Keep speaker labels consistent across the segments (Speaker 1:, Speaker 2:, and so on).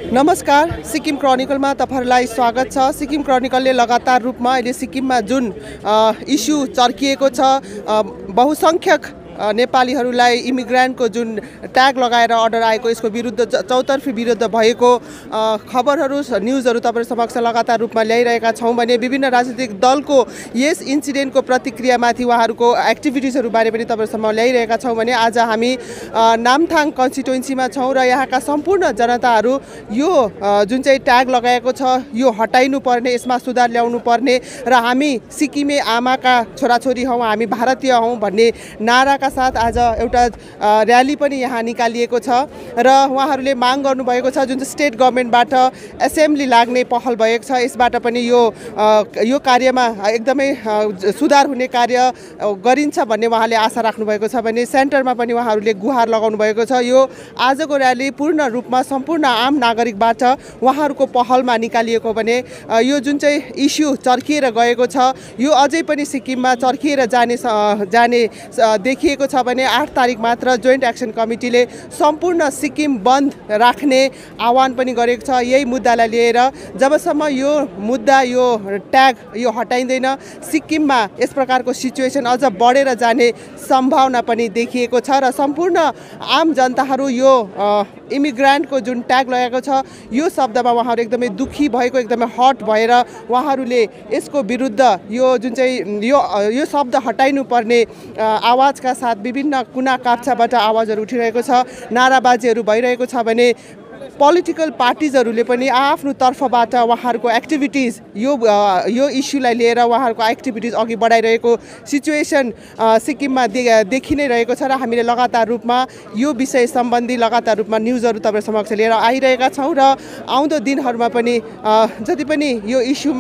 Speaker 1: नमस्कार, सिक्किम क्रोनिकलमा तपाईहरुलाई स्वागत छ। सिक्किम क्रोनिकलले लगातार रूपमा अहिले सिक्किममा जुन इस्यु चर्किएको छ, बहुसंख्यक नेपालीहरूलाई इमिग्रेन्टको जुन ट्याग लगाएर अर्डर आएको, यसको विरुद्ध चौतर्फी विरुद्ध भएको खबरहरू, न्युजहरू तपाईहरु समक्ष लगातार रूपमा ल्याइरहेका छौं भने विभिन्न राजनीतिक दलको यस इन्सिडेन्टको प्रतिक्रियामाथि उहाँहरूको एक्टिभिटिजहरू बारे पनि तपाईहरुसम्म ल्याइरहेका छौं भने आज हामी नामथाङ कन्स्टिट्युएन्सीमा छौं र यहाँका सम्पूर्ण जनताहरू यो जुन चाहिँ ट्याग लगाएको छ यो हटाइनु पर्ने, यसमा सुधार ल्याउनु पर्ने र हामी सिक्किमे आमाका छोराछोरी हौं, हामी भारतीय हौं भन्ने नाराका साथ आज एउटा र्याली पनि यहाँ निकालिएको छ र उहाँहरूले माग गर्नुभएको छ जुन चाहिँ स्टेट गभर्नमेन्टबाट एसेम्ब्ली लाग्ने पहल भएको छ, यसबाट पनि यो कार्यमा एकदमै सुधार हुने कार्य गरिन्छ भन्ने उहाँले आशा राख्नु भएको छ भने सेन्टरमा पनि उहाँहरूले गुहार लगाउनु भएको छ। यो आजको र्याली पूर्ण रूपमा सम्पूर्ण आम नागरिकबाट उहाँहरूको पहलमा निकालिएको भने यो जुन चाहिँ इस्यु चर्किएर गएको छ यो अझै पनि सिक्किममा चर्किएर जाने देखिएको छ भने 8 तारिक मात्र जोइन्ट एक्सन कमिटीले सम्पूर्ण सिक्किम बन्द राख्ने आह्वान पनि गरेको छ। यही मुद्दालाई लिएर जबसम्म यो मुद्दा, यो ट्याग यो हटाइँदैन सिक्किममा यस प्रकारको सिचुएसन अझ बढेर जाने सम्भावना पनि देखिएको छ र सम्पूर्ण आम जनताहरू यो इमिग्रेन्टको जुन ट्याग लगाएको छ यो शब्दमा उहाँहरू एकदमै दुखी भएको, एकदमै हट भएर उहाँहरूले यसको विरुद्ध यो जुन चाहिँ यो शब्द हटाइनु पर्ने आवाजका साथ विभिन्न कुना काप्चाबाट आवाजहरू उठिरहेको छ, नाराबाजीहरू भइरहेको छ भने पोलिटिकल पार्टिजहरूले पनि आफ्नो तर्फबाट उहाँहरूको एक्टिभिटिज यो इस्युलाई लिएर उहाँहरूको एक्टिभिटिज अघि बढाइरहेको सिचुएसन सिक्किममा देखि नै रहेको छ र हामीले लगातार रूपमा यो विषय सम्बन्धी लगातार रूपमा न्युजहरू तपाईहरु समक्ष लिएर आइरहेका छौं र आउँदो दिनहरूमा पनि जति पनि यो इस्युमा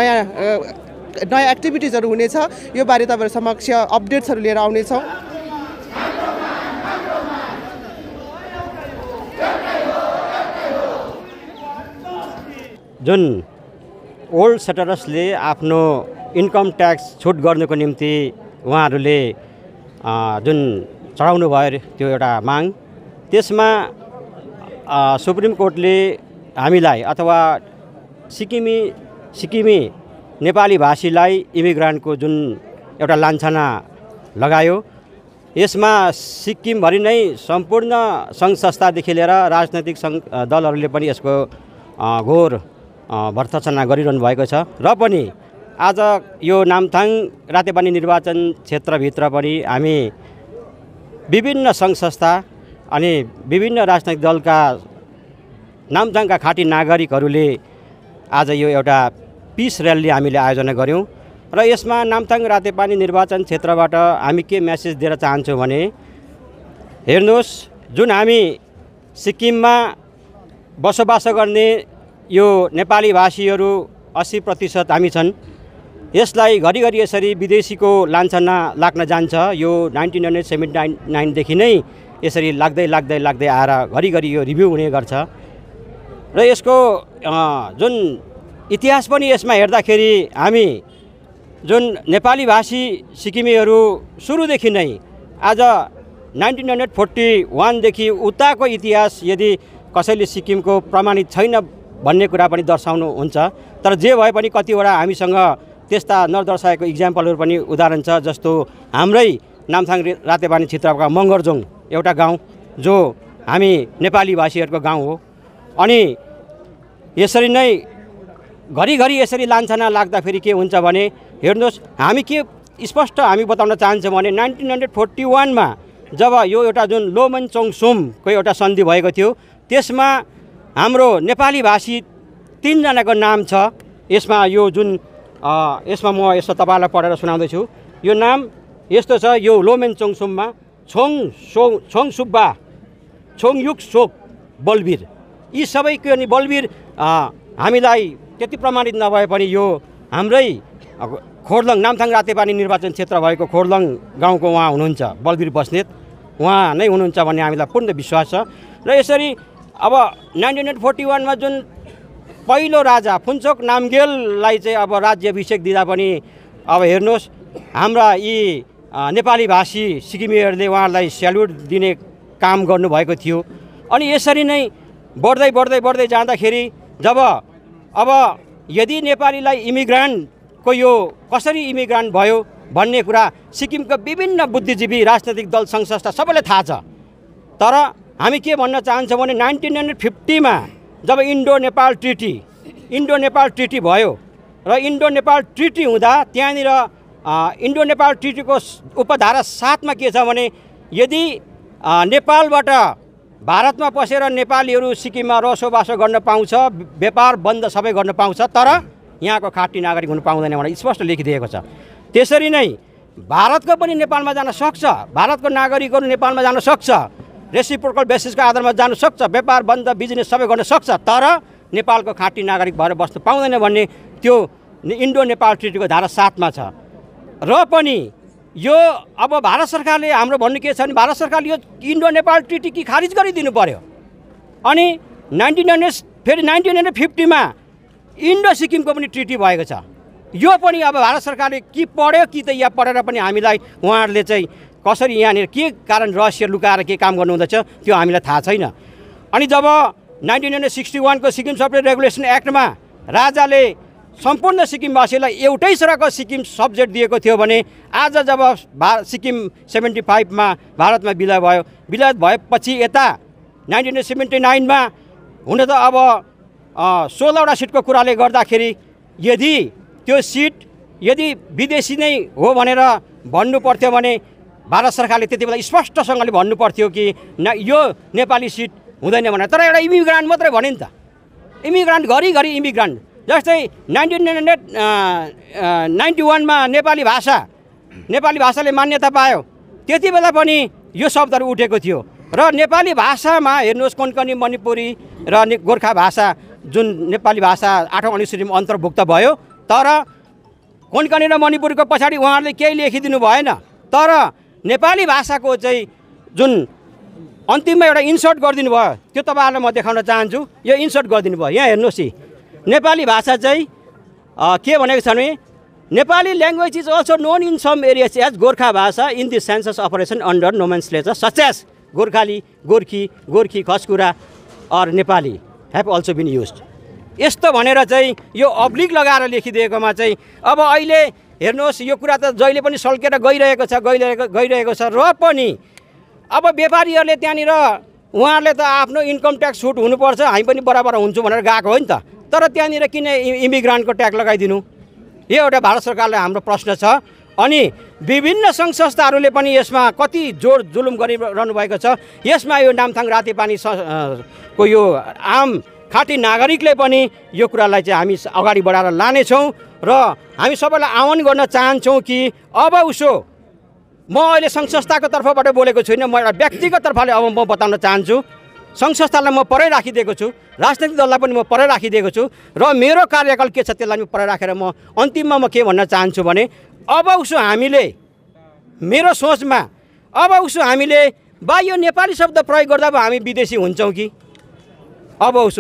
Speaker 1: नयाँ एक्टिभिटिजहरू हुनेछ यो बारे तपाईहरु समक्ष अपडेट्सहरू लिएर आउनेछौं।
Speaker 2: जुन ओल्ड सेटलर्सले आफ्नो इन्कम ट्याक्स छुट गर्नको निम्ति उहाँहरूले जुन चढाउनु भयो त्यो एउटा माग, त्यसमा सुप्रिम कोर्टले हामीलाई अथवा सिक्किमी नेपाली भाषीलाई इमिग्रेन्टको जुन एउटा लाञ्छना लगायो, यसमा सिक्किमभरि नै सम्पूर्ण सङ्घ संस्थादेखि लिएर राजनैतिक दलहरूले पनि यसको घोर भर्त्सना गरिरहनु भएको छ र पनि आज यो नामथाङ रातेपानी निर्वाचन क्षेत्रभित्र पनि हामी विभिन्न सङ्घ संस्था अनि विभिन्न राजनैतिक दलका नामथाङका खाँटी नागरिकहरूले आज यो एउटा पिस र्याली हामीले आयोजना गऱ्यौँ र यसमा नामथाङ रातेपानी निर्वाचन क्षेत्रबाट हामी के मेसेज दिएर चाहन्छौँ भने हेर्नुहोस्, जुन हामी सिक्किममा बसोबास गर्ने यो नेपाली भाषीहरू 80% हामी छन्, यसलाई घरिघरि यसरी विदेशीको लाञ्छना लाग्न जान्छ। यो 1979 देखि नै यसरी लाग्दै आएर घरिघरि यो रिभ्यू हुने गर्छ र यसको जुन इतिहास पनि यसमा हेर्दाखेरि हामी जुन नेपाली भाषी सिक्किमेहरू सुरुदेखि नै आज 1941 देखि उताको इतिहास यदि कसैले सिक्किमको प्रमाणित छैन भन्ने कुरा पनि दर्शाउनु हुन्छ, तर जे भए पनि कतिवटा हामीसँग त्यस्ता नदर्शाएको इक्जाम्पलहरू पनि उदाहरण छ। जस्तो हाम्रै नामथाङ रातेपानी क्षेत्रका मङ्गरजोङ एउटा गाउँ जो हामी नेपाली भाषीहरूको गाउँ हो, अनि यसरी नै घरिघरि यसरी लाञ्छना लाग्दाखेरि के हुन्छ भने हेर्नुहोस्, हामी के स्पष्ट हामी बताउन चाहन्छौँ भने 1941 मा जब यो एउटा जुन लोमनचोङसुमको एउटा सन्धि भएको थियो त्यसमा हाम्रो नेपाली भाषी 3 जनाको नाम छ। यसमा यो जुन यसमा म यसो तपाईलाई पढेर सुनाउँदैछु। यो नाम यस्तो छ, यो लोमेनचोङसुममा छोङ सुब्बा, छोङयुक सोक बलवीर, यी सबैको अनि बलवीर हामीलाई त्यति प्रमाणित नभए पनि यो हाम्रै खोर्लङ नामथाङ रातेपानी निर्वाचन क्षेत्र भएको खोर्लङ गाउँको उहाँ हुनुहुन्छ बलवीर बस्नेत, उहाँ नै हुनुहुन्छ भन्ने हामीलाई पूर्ण विश्वास छ। र यसरी अब 1941 मा जुन पहिलो राजा फुन्चोक नामगेललाई चाहिँ अब राज्याभिषेक दिँदा पनि अब हेर्नुहोस् हाम्रा यी नेपाली भाषी सिक्किमेहरूले उहाँलाई स्याल्युट दिने काम गर्नुभएको थियो। अनि यसरी नै बढ्दै बढ्दै बढ्दै जाँदाखेरि जब अब यदि नेपालीलाई इमिग्रान्टको यो कसरी इमिग्रान्ट भयो भन्ने कुरा सिक्किमका विभिन्न बुद्धिजीवी राजनैतिक दल सङ्घ संस्था सबैलाई थाहा छ। तर हामी के भन्न चाहन्छौँ भने 1950 मा जब इन्डो नेपाल ट्रिटी भयो र इन्डो नेपाल ट्रिटी हुँदा त्यहाँनिर इन्डो नेपाल ट्रिटीको उपधारा 7 मा के छ भने यदि नेपालबाट भारतमा पसेर नेपालीहरू सिक्किममा बसोबासो गर्न पाउँछ, व्यापार बन्द सबै गर्न पाउँछ, तर यहाँको खाटी नागरिक हुन पाउँदैन भनेर स्पष्ट लेखिदिएको छ। त्यसरी नै भारतको पनि नेपालमा जान सक्छ, भारतको नागरिकहरू नेपालमा जान सक्छ, रेसिप्रोकल बेसिसको आधारमा जान सक्छ, व्यापार बन्द बिजनेस सबै गर्न सक्छ, तर नेपालको खाटी नागरिक भएर बस्न पाउँदैन भन्ने त्यो इन्डो नेपाल ट्रिटीको धारा 7 मा छ। र पनि यो अब भारत सरकारले हाम्रो भन्नु के छ भने भारत सरकारले यो इन्डो नेपाल ट्रिटी कि खारिज गरिदिनु पर्यो। अनि 1950 मा इन्डो सिक्किमको पनि ट्रिटी भएको छ। यो पनि अब भारत सरकारले कि पढ्यो कि त या पढेर पनि हामीलाई उहाँहरूले चाहिँ कसरी यहाँनिर के कारण रहस्य लुकाएर के काम गर्नुहुँदैछ त्यो हामीलाई थाहा छैन। अनि जब 1961 को सिक्किम सफ्टवेयर रेगुलेसन एक्टमा राजाले सम्पूर्ण सिक्किमवासीलाई एउटै सरको सिक्किम सब्जेक्ट दिएको थियो भने आज जब सिक्किम 75 मा भारतमा विलय भयो, विलय भएपछि यता 1979 मा हुन त अब 16वटा सिटको कुराले गर्दाखेरि यदि त्यो सिट यदि विदेशी नै हो भनेर भन्नु पर्थ्यो भने भारत सरकारले त्यति बेला स्पष्टसँगले भन्नु पर्थ्यो कि यो नेपाली सिट हुँदैन भनेर। तर एउटा इमिग्रान्ट मात्रै भने नि त, इमिग्रान्ट घरिघरि इमिग्रान्ट। जस्तै 1991 मा नेपाली भाषाले मान्यता पायो, त्यति बेला पनि यो शब्दहरू उठेको थियो। र नेपाली भाषामा हेर्नुहोस् कोंकणी मणिपुरी र गोर्खा भाषा जुन नेपाली भाषा 8औं अनुसूचीमा अन्तर्भुक्त भयो, तर कोंकणी र मणिपुरीको पछाडि उहाँहरूले केही लेखिदिनु भएन। तर नेपाली भाषाको चाहिँ जुन अन्तिममा एउटा इन्सर्ट गरिदिनु भयो त्यो तपाईँहरूलाई म देखाउन चाहन्छु। यो इन्सर्ट गरिदिनु भयो, यहाँ हेर्नुहोस् है। नेपाली भाषा चाहिँ के भनेको छ भने Nepali language is also known in some areas as Gorkha Bhasha in the census operation under nomenclature such as Gorkhali, Gorkhi, Khaskura or Nepali have also been used. यस्तो भनेर चाहिँ यो अब्लिक लगाएर लेखिदिएकोमा चाहिँ अब अहिले हेर्नुहोस् यो कुरा त जहिले पनि सल्केर गइरहेको छ। र पनि अब व्यापारीहरूले त्यहाँनिर उहाँहरूले त आफ्नो इन्कम ट्याक्स छुट हुनुपर्छ, हामी पनि बराबर हुन्छौँ भनेर गएको हो नि त। तर त्यहाँनिर किन इमिग्रान्टको ट्याक्स लगाइदिनु? यो एउटा भारत सरकारलाई हाम्रो प्रश्न छ। अनि विभिन्न सङ्घ संस्थाहरूले पनि यसमा कति जोड जुलुम गरिरहनु भएको छ। यसमा यो नामथाङ रातेपानी को यो आम खाटी नागरिकले पनि यो कुरालाई चाहिँ हामी अगाडि बढाएर लानेछौँ र हामी सबैलाई आह्वान गर्न चाहन्छौँ कि अब उसो म अहिले सङ्घ संस्थाको तर्फबाट बोलेको छुइनँ, म एउटा व्यक्तिगत तर्फले अब म बताउन चाहन्छु। सङ्घ संस्थालाई म परै राखिदिएको छु, राजनैतिक दललाई पनि म परै राखिदिएको छु र मेरो कार्यकाल के छ त्यसलाई परै राखेर म अन्तिममा म के भन्न चाहन्छु भने अब उसो हामीले मेरो सोचमा अब उसो हामीले बा यो नेपाली शब्द प्रयोग गर्दा हामी विदेशी हुन्छौँ कि अब उसो।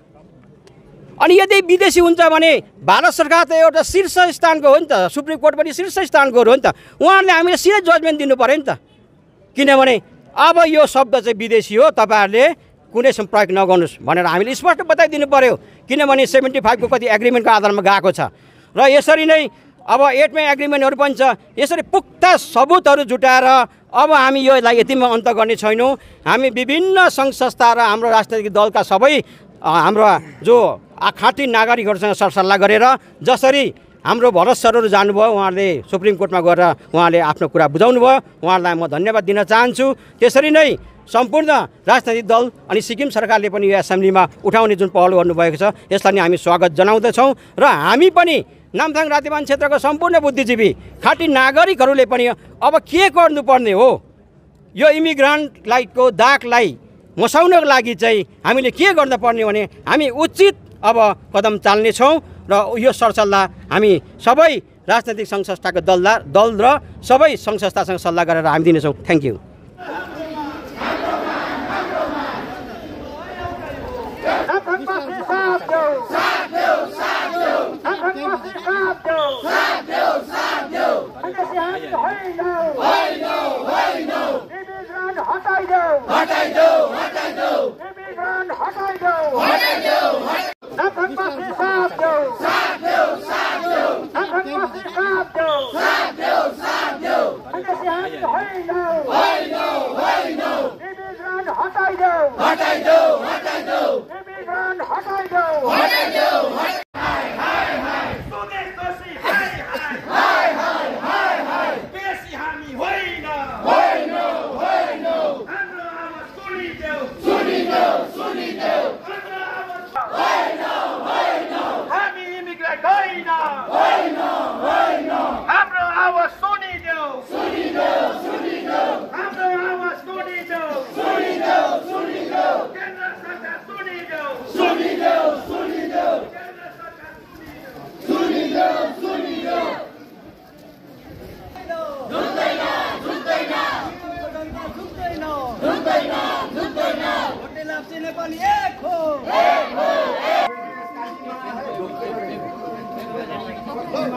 Speaker 2: अनि यदि विदेशी हुन्छ भने भारत सरकार त एउटा शीर्ष स्थानको हो नि त, सुप्रिम कोर्ट पनि शीर्ष स्थानको हो नि त, उहाँहरूले हामीले सिधै जजमेन्ट दिनु पऱ्यो नि त। किनभने अब यो शब्द चाहिँ विदेशी हो, तपाईँहरूले कुनै प्रयोग नगर्नुहोस् भनेर हामीले स्पष्ट बताइदिनु पऱ्यो। किनभने 75 को कति एग्रिमेन्टको आधारमा गएको छ र यसरी नै अब 8 मा एग्रिमेन्टहरू पनि छ। यसरी पुख्ता सबुतहरू जुटाएर अब हामी योलाई यतिमा अन्त गर्ने छैनौँ। हामी विभिन्न सङ्घ संस्था र हाम्रो राजनैतिक दलका सबै हाम्रो जो खाटी नागरिकहरूसँग सरसल्लाह गरेर जसरी हाम्रो भरत सरहरू जानुभयो, उहाँहरूले सुप्रिम कोर्टमा गएर उहाँले आफ्नो कुरा बुझाउनु भयो, उहाँहरूलाई म धन्यवाद दिन चाहन्छु। त्यसरी नै सम्पूर्ण राजनैतिक दल अनि सिक्किम सरकारले पनि यो एसेम्ब्लीमा उठाउने जुन पहल गर्नुभएको छ यसलाई नि हामी स्वागत जनाउँदछौँ। र हामी पनि नामथाङ रातेपानी क्षेत्रको सम्पूर्ण बुद्धिजीवी खाटी नागरिकहरूले पनि अब के गर्नुपर्ने हो, यो इमिग्रान्टलाई को दागलाई मसाउनको लागि चाहिँ हामीले के गर्नुपर्ने भने हामी उचित अब कदम चाल्नेछौँ र यो सरसल्लाह हामी सबै राजनैतिक सङ्घ संस्थाको दल र सबै सङ्घ संस्थासँग सल्लाह गरेर हामी दिनेछौँ। Thank you.
Speaker 3: हटाई दो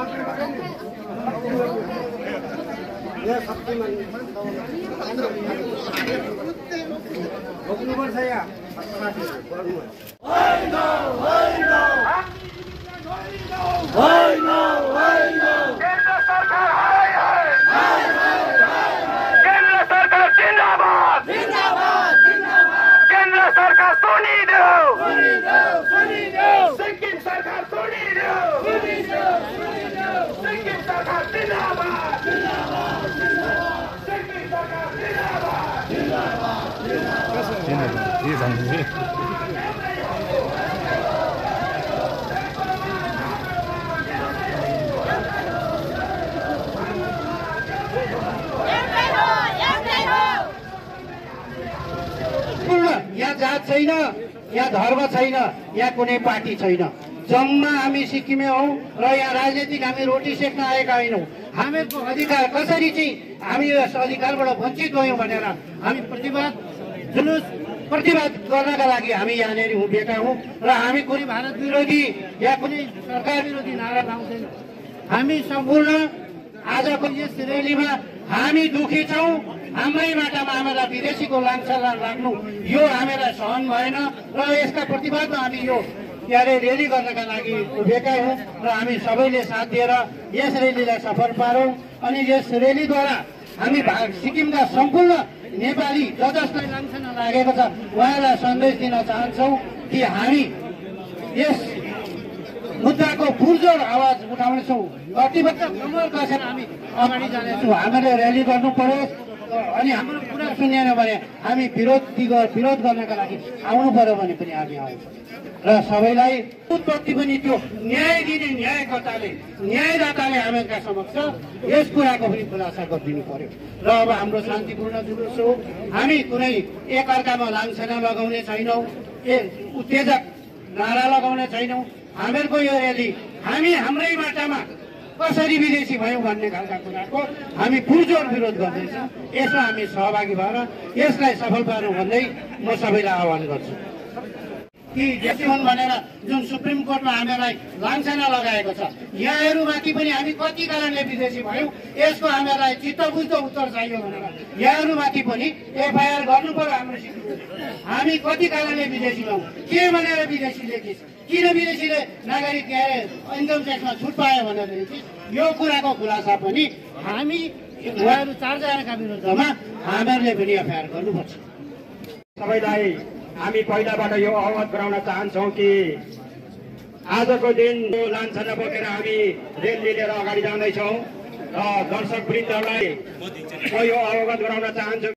Speaker 3: यहाँ जात छैन, यहाँ धर्म छैन, यहाँ कुनै पार्टी छैन। जम्मा हामी सिक्किमे हौ र यहाँ राजनीतिक हामी रोटी सेक्न आएका होइनौँ। हामीहरूको अधिकार कसरी चाहिँ हामी यस अधिकारबाट वञ्चित भयौँ भनेर हामी प्रतिवाद गर्नका लागि हामी यहाँनिर उभिएका हौँ र हामी कुनै भारत विरोधी या कुनै सरकार विरोधी नारा लाउँदैनौँ। हामी सम्पूर्ण आजको यस र्यालीमा हामी दुखी छौँ। हाम्रै बाटामा हामीलाई विदेशीको लान्छना लाग्नु यो हामीलाई सहन भएन र यसका प्रतिवादमा हामी यो र्याली गर्नका लागि उभिएका हौँ र हामी सबैले साथ दिएर यस र्यालीलाई सफल पारौँ। अनि यस र्यालीद्वारा हामी सिक्किमका सम्पूर्ण नेपाली जसलाई लान्छना लागेको छ उहाँलाई सन्देश दिन चाहन्छौँ कि हामी यस मुद्दाको पुरजोर आवाज उठाउनेछौँ। कतिपय कमर कसेर हामी अगाडि जानेछौँ। हामीले र्याली गर्नु पर्यो अनि हाम्रो कुरा सुनेन भने हामी विरोध गर्नका लागि आउनु पर्यो भने पनि हामी आउँछौँ र सबैलाई उत्पत्ति पनि त्यो न्याय दिने न्यायदाताले हामीका समक्ष यस कुराको पनि खुलासा गरिदिनु पर्यो। र अब हाम्रो शान्तिपूर्ण जुलुस हो। हामी कुनै एकअर्कामा लान्छना लगाउने छैनौँ, उत्तेजक नारा लगाउने छैनौँ। हामीहरूको यो र्याली हामी हाम्रै बाटामा कसरी विदेशी भयौँ भन्ने खालका कुराको हामी पुरजोर विरोध गर्दैछौँ। यसमा हामी सहभागी भएर यसलाई सफल पार्नु भन्दै म सबैलाई आह्वान गर्छु कि जेसी हुन् भनेर जुन सुप्रिम कोर्टमा हामीलाई लान्छना लगाएको छ यहाँहरूमाथि पनि हामी कति कारणले विदेशी भयौँ यसको हामीलाई चित्तबुझ्दो उत्तर चाहियो भनेर यहाँहरूमाथि पनि एफआइआर गर्नु पर्यो। हाम्रो हामी कति कारणले विदेशी भयौँ, के भनेर विदेशीले किन विदेशीले नागरिक इन्कम ट्याक्समा छुट पायो भनेर यो कुराको खुलासा पनि हामी उहाँहरू चारजनाका विरुद्धमा हामीहरूले पनि एफआइआर गर्नुपर्छ।
Speaker 2: सबैलाई हामी पहिलाबाट यो अवगत गराउन चाहन्छौँ कि आजको दिन लान्छना बोकेर हामी रेली लिएर अगाडि जाँदैछौँ र दर्शक वृन्दलाई म यो अवगत गराउन चाहन्छु।